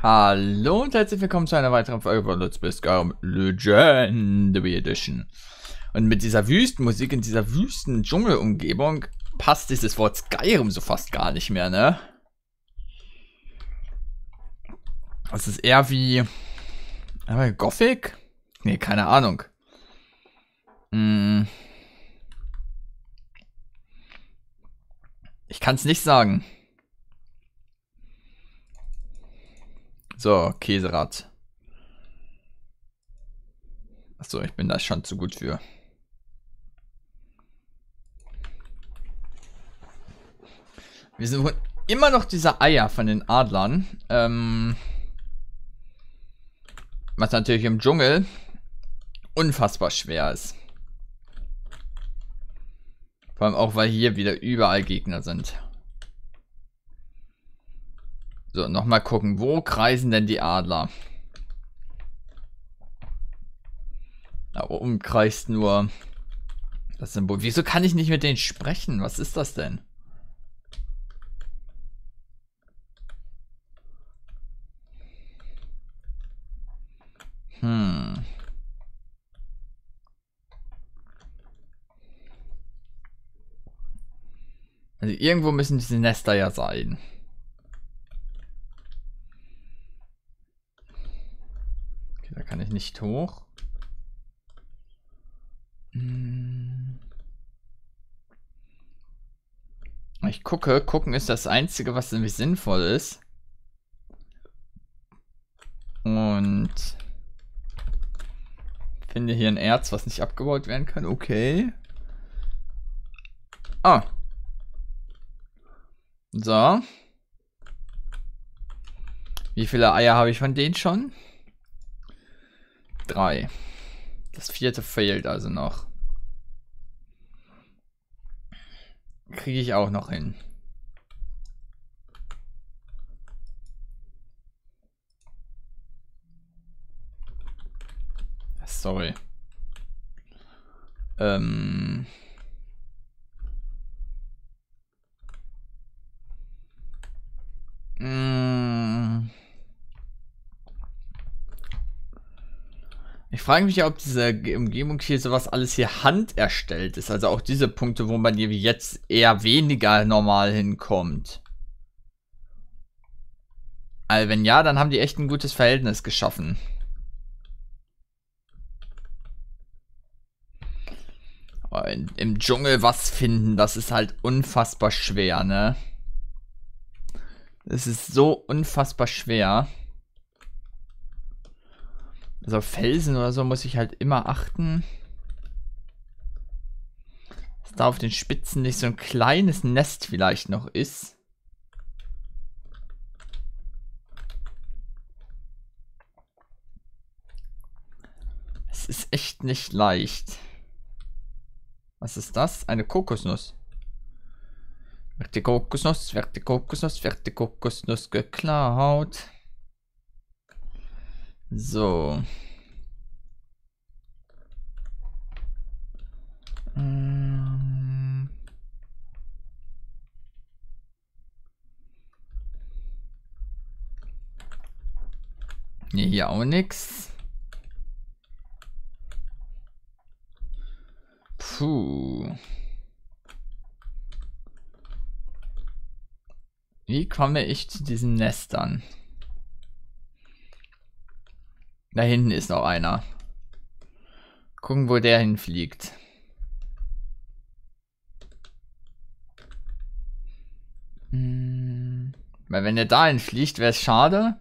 Hallo und herzlich willkommen zu einer weiteren Folge von Let's Play Skyrim Legendary Edition. Und mit dieser Wüstenmusik in dieser wüsten Dschungelumgebung passt dieses Wort Skyrim so fast gar nicht mehr, ne? Es ist eher wie Gothic? Ne, keine Ahnung. Ich kann es nicht sagen. So, Käserad. Achso, ich bin da schon zu gut für. Wir suchen immer noch diese Eier von den Adlern. Was natürlich im Dschungel unfassbar schwer ist. Vor allem auch, weil hier wieder überall Gegner sind. So, nochmal gucken. Wo kreisen denn die Adler? Da oben kreist nur das Symbol. Wieso kann ich nicht mit denen sprechen? Was ist das denn? Also irgendwo müssen diese Nester ja sein. Okay, da kann ich nicht hoch. Ich gucke. Gucken ist das Einzige, was irgendwie sinnvoll ist. Und finde hier ein Erz, was nicht abgebaut werden kann. Okay. Ah. So. Wie viele Eier habe ich von denen schon? 3. Das 4. fehlt also noch. Kriege ich auch noch hin. Sorry. Ich frage mich ja, ob diese Umgebung hier sowas alles hier hand erstellt ist. Also auch diese Punkte, wo man hier wie jetzt eher weniger normal hinkommt. Also wenn ja, dann haben die echt ein gutes Verhältnis geschaffen. Aber im Dschungel was finden, das ist halt unfassbar schwer, ne? Es ist so unfassbar schwer. Also Felsen oder so muss ich halt immer achten. Dass da auf den Spitzen nicht so ein kleines Nest vielleicht noch ist. Es ist echt nicht leicht. Was ist das? Eine Kokosnuss. Wird die Kokosnuss geklaut. So. Nee, hier auch nix. Puh. Wie komme ich zu diesen Nestern? Da hinten ist noch einer. Gucken, wo der hinfliegt. Weil wenn der dahin fliegt, wäre es schade.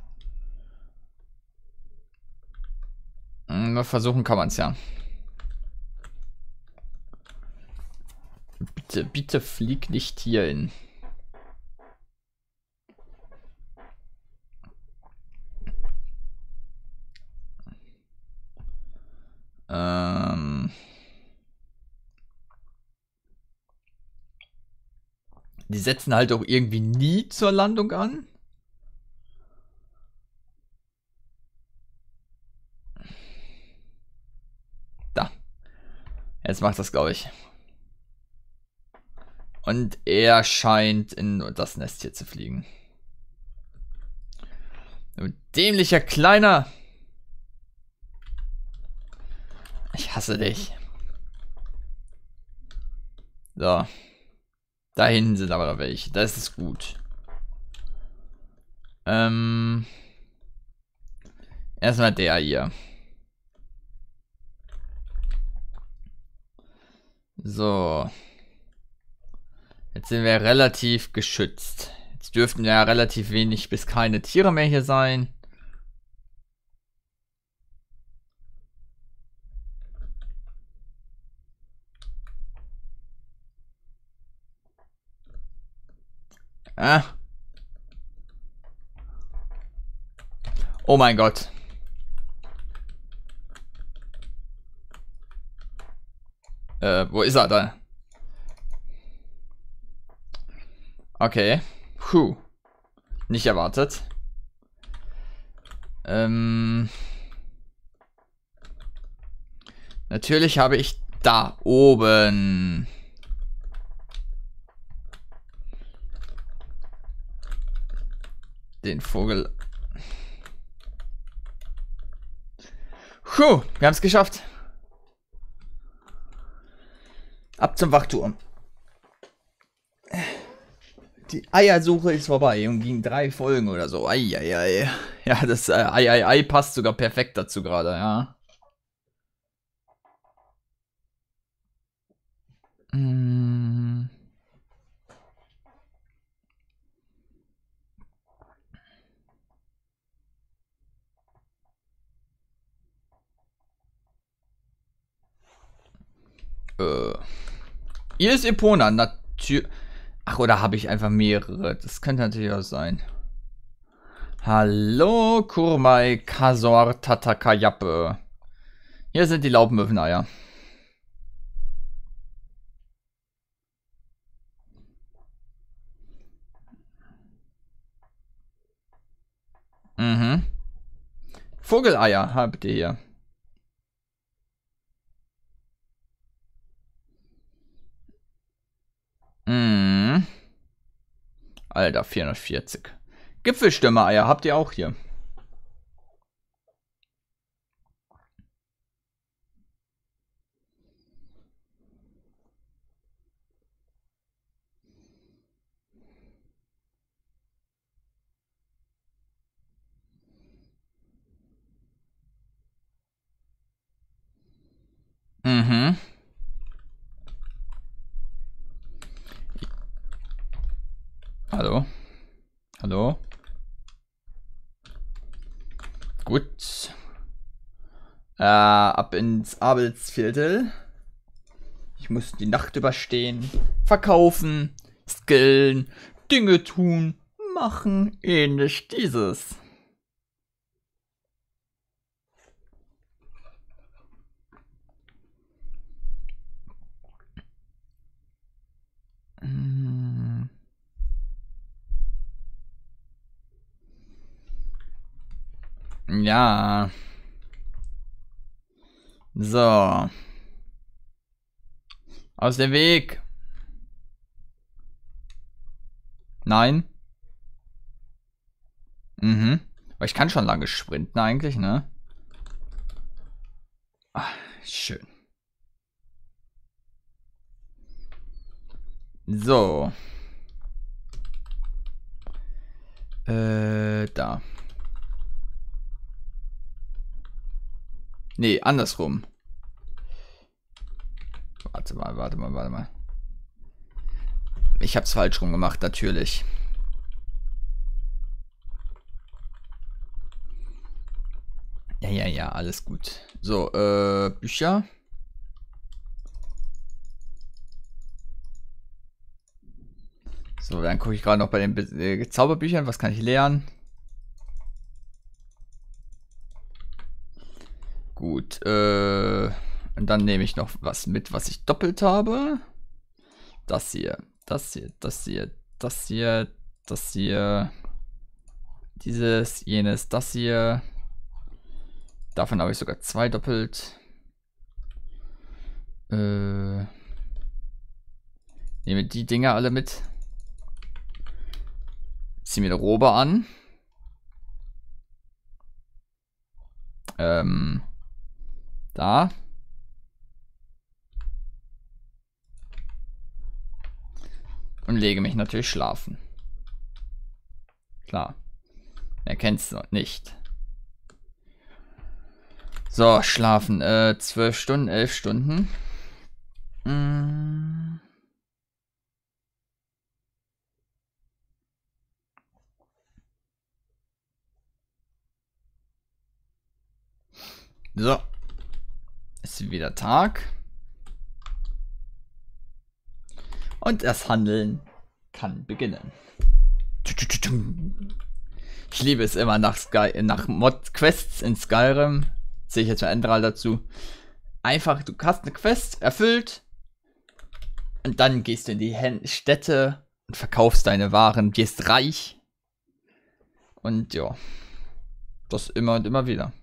Nur versuchen kann man es ja. Bitte, bitte flieg nicht hier hin. Die setzen halt auch irgendwie nie zur Landung an. Da. Jetzt macht das, glaube ich. Und er scheint in das Nest hier zu fliegen. Du dämlicher Kleiner. Ich hasse dich. So. Da hinten sind aber noch welche. Das ist gut. Erstmal der hier. So. Jetzt sind wir relativ geschützt. Jetzt dürften ja relativ wenig bis keine Tiere mehr hier sein. Ah. Oh mein Gott. Wo ist er da? Okay. Puh. Nicht erwartet. Natürlich habe ich da oben den Vogel. Puh, wir haben es geschafft. Ab zum Wachturm. Die Eiersuche ist vorbei und ging 3 Folgen oder so. Eieiei. Ja, das Ei passt sogar perfekt dazu gerade, ja. Hier ist Epona, natürlich. Ach, oder habe ich einfach mehrere? Das könnte natürlich auch sein. Hallo, Kurmai, Kasor, Tatakayappe. Hier sind die Laubenmöweneier. Mhm. Vogeleier habt ihr hier. Mhm. Alter, 440. Gipfelstürmer-Eier habt ihr auch hier. Mhm. Hallo? Hallo? Gut. Ab ins Abelsviertel. Ich muss die Nacht überstehen. Verkaufen. Skillen. Dinge tun. Machen. Ähnlich dieses. Ja. So. Aus dem Weg. Nein. Mhm. Aber ich kann schon lange sprinten eigentlich, ne? Ach, schön. So. Da. Nee, andersrum. Warte mal. Ich hab's falsch rum gemacht, natürlich. Ja, alles gut. So, Bücher. So, dann gucke ich gerade noch bei den Zauberbüchern. Was kann ich lernen? Gut, und dann nehme ich noch was mit, was ich doppelt habe. Das hier. Dieses, jenes, das hier. Davon habe ich sogar 2 doppelt. Nehme die Dinger alle mit. Zieh mir eine Robe an. Da. Und lege mich natürlich schlafen. Klar. Er kennt's noch nicht. So, schlafen. 12 Stunden, 11 Stunden. So. Ist wieder Tag. Und das Handeln kann beginnen. Ich liebe es immer nach Mod-Quests in Skyrim. Sehe ich jetzt mal Enderal dazu. Einfach, du hast eine Quest erfüllt. Und dann gehst du in die Städte und verkaufst deine Waren. Wirst reich. Und ja. Das immer und immer wieder.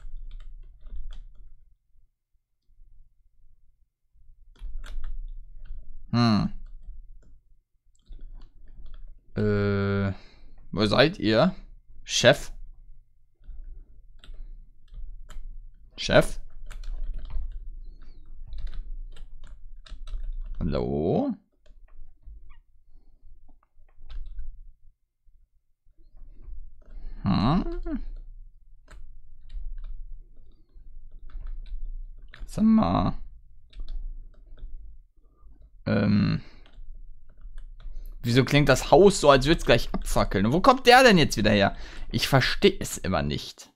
Wo seid ihr? Chef? Chef? Hallo? Sag mal. Wieso klingt das Haus so, als würde es gleich abfackeln? Wo kommt der denn jetzt wieder her? Ich verstehe es immer nicht.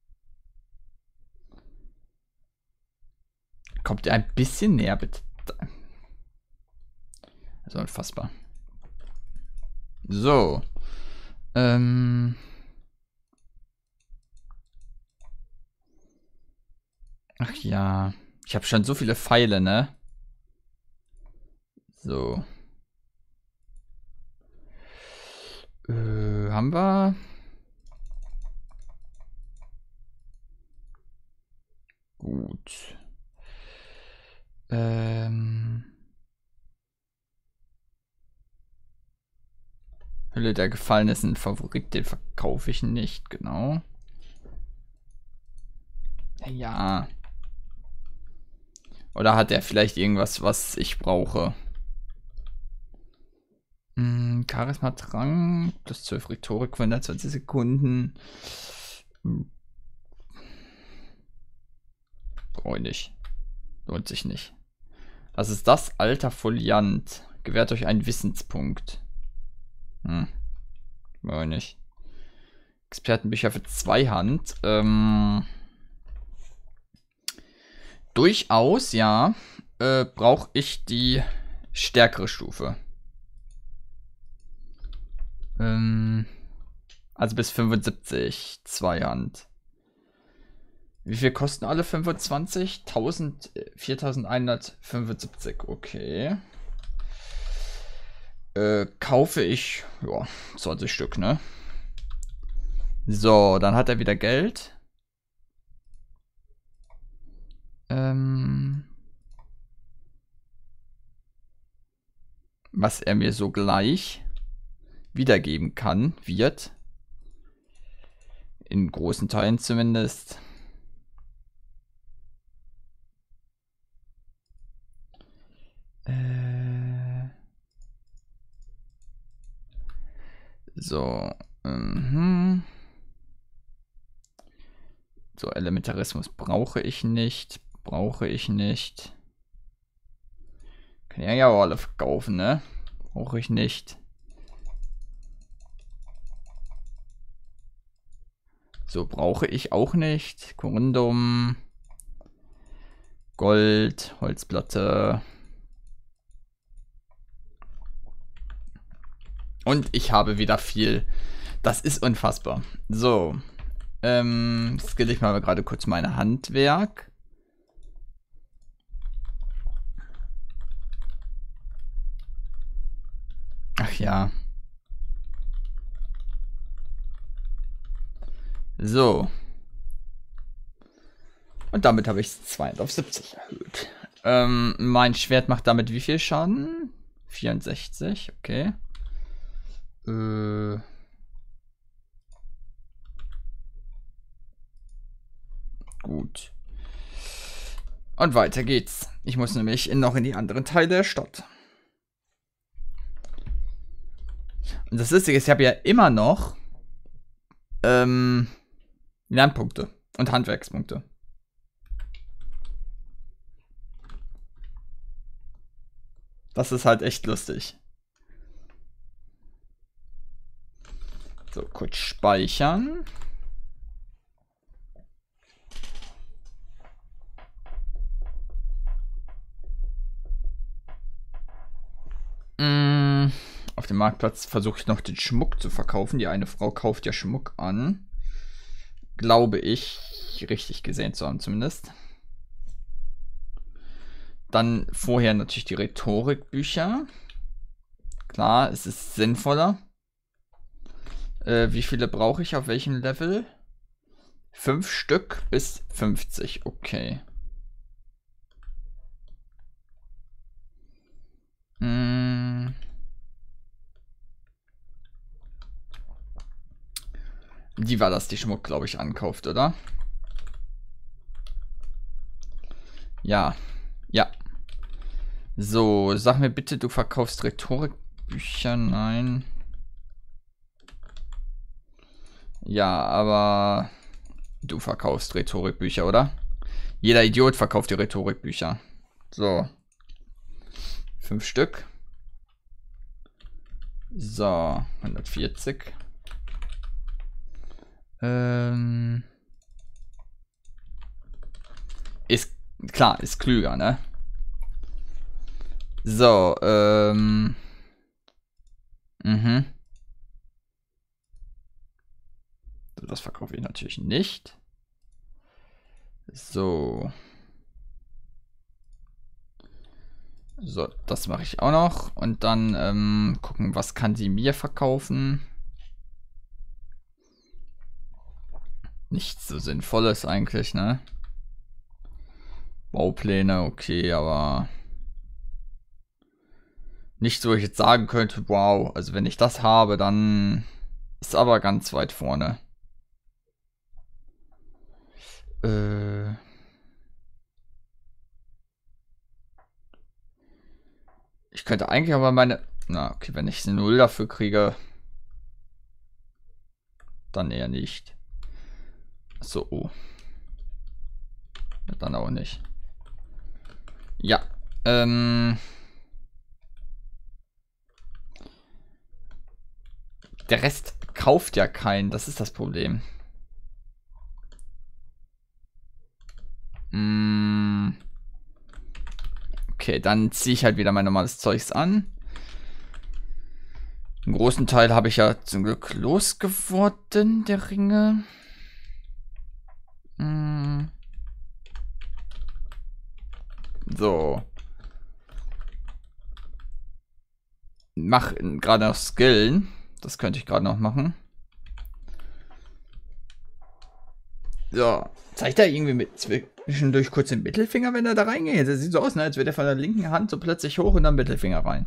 Kommt er ein bisschen näher, bitte? Das ist unfassbar. So. Ach ja. Ich habe schon so viele Pfeile, ne? So. Haben wir? Gut. Hülle der Gefallen ist ein Favorit, den verkaufe ich nicht, genau. Ja. Oder hat er vielleicht irgendwas, was ich brauche? Charisma Drang, plus 12 Rhetorik, 120 Sekunden. Brauche ich nicht. Lohnt sich nicht. Was ist das? Alter Foliant. Gewährt euch einen Wissenspunkt. Brauche ich nicht. Expertenbücher für Zweihand. Durchaus, ja. Brauche ich die stärkere Stufe. Also bis 75. Zweihand. Wie viel kosten alle 25? 4175. Okay. Kaufe ich, ja, 20 Stück, ne? So, dann hat er wieder Geld. Was er mir so gleich wiedergeben kann, wird. In großen Teilen zumindest. So. So, Elementarismus brauche ich nicht. Brauche ich nicht. Kann ja auch alle verkaufen, ne? Brauche ich nicht. So, brauche ich auch nicht. Corundum. Gold, Holzplatte. Und ich habe wieder viel. Das ist unfassbar. So. Skill ich mal gerade kurz meine Handwerk. Ach ja. So. Und damit habe ich es 2 auf 70 erhöht. Mein Schwert macht damit wie viel Schaden? 64, okay. Gut. Und weiter geht's. Ich muss nämlich noch in die anderen Teile der Stadt. Und das Lustige ist, ich habe ja immer noch Lernpunkte und Handwerkspunkte. Das ist halt echt lustig. So, kurz speichern. Auf dem Marktplatz versuche ich noch den Schmuck zu verkaufen. Die eine Frau kauft ja Schmuck an. Glaube ich, richtig gesehen zu haben zumindest. Dann vorher natürlich die Rhetorikbücher. Klar, es ist sinnvoller. Wie viele brauche ich auf welchem Level? 5 Stück bis 50, okay. Die war das, die Schmuck, glaube ich, ankauft, oder? Ja. Ja. So, sag mir bitte, du verkaufst Rhetorikbücher. Nein. Ja, aber du verkaufst Rhetorikbücher, oder? Jeder Idiot verkauft die Rhetorikbücher. So. 5 Stück. So, 140. Ist klar, ist klüger, ne? So, Das verkaufe ich natürlich nicht. So. So, das mache ich auch noch. Und dann gucken, was kann sie mir verkaufen. Nichts so Sinnvolles eigentlich, ne? Baupläne, okay, aber nicht so, ich jetzt sagen könnte, wow, also wenn ich das habe, dann ist aber ganz weit vorne. Ich könnte eigentlich aber meine... Na, okay, wenn ich eine 0 dafür kriege, dann eher nicht. So, oh. Dann auch nicht. Ja, der Rest kauft ja keinen, das ist das Problem. Okay, dann ziehe ich halt wieder mein normales Zeugs an. Einen großen Teil habe ich ja zum Glück losgeworden, der Ringe. So. Mach gerade noch Skillen. Das könnte ich gerade noch machen. So. Zeigt er irgendwie mit zwischendurch kurz den Mittelfinger, wenn er da reingeht? Das sieht so aus, ne? Als würde er von der linken Hand so plötzlich hoch und dann Mittelfinger rein.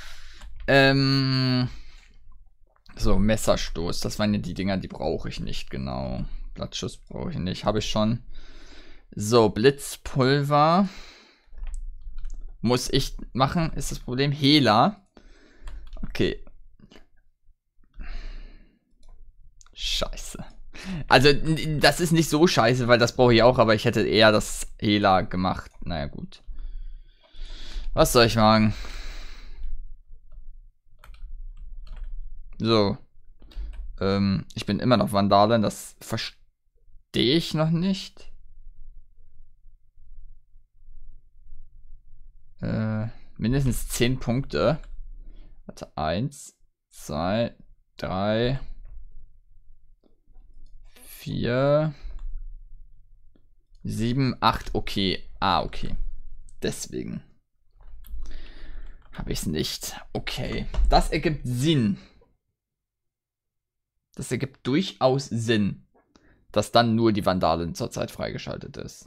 So, Messerstoß. Das waren ja die Dinger, die brauche ich nicht, genau. Blattschuss brauche ich nicht. Habe ich schon. So, Blitzpulver. Muss ich machen, ist das Problem. Hehler. Okay. Scheiße. Also, das ist nicht so scheiße, weil das brauche ich auch, aber ich hätte eher das Hehler gemacht. Naja, gut. Was soll ich machen? So. Ich bin immer noch Vandalen, das verstehe ich noch nicht. Mindestens 10 Punkte. Warte, 1, 2, 3, 4, 7, 8, okay. Ah, okay. Deswegen habe ich es nicht. Okay. Das ergibt Sinn. Das ergibt durchaus Sinn, dass dann nur die Vandalen zurzeit freigeschaltet ist.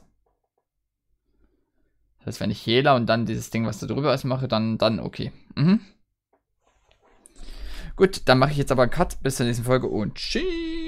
Das heißt, wenn ich Hehler und dann dieses Ding, was da drüber ist, mache, dann okay. Gut, dann mache ich jetzt aber einen Cut. Bis zur nächsten Folge und tschüss.